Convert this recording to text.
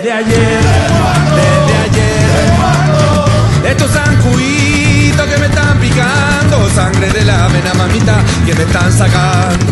desde ayer, estos zancuitos que me están picando, sangre de la vena, mamita, que me están sacando.